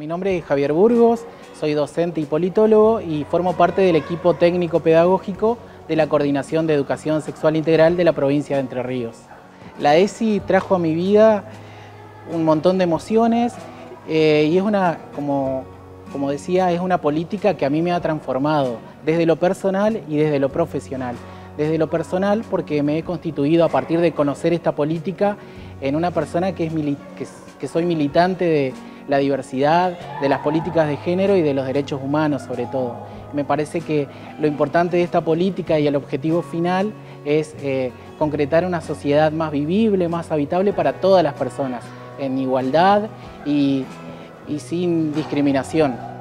Mi nombre es Javier Burgos, soy docente y politólogo y formo parte del equipo técnico-pedagógico de la Coordinación de Educación Sexual Integral de la provincia de Entre Ríos. La ESI trajo a mi vida un montón de emociones y es como decía, es una política que a mí me ha transformado desde lo personal y desde lo profesional. Desde lo personal porque me he constituido a partir de conocer esta política en una persona que soy militante de la diversidad, de las políticas de género y de los derechos humanos sobre todo. Me parece que lo importante de esta política y el objetivo final es concretar una sociedad más vivible, más habitable para todas las personas, en igualdad y sin discriminación.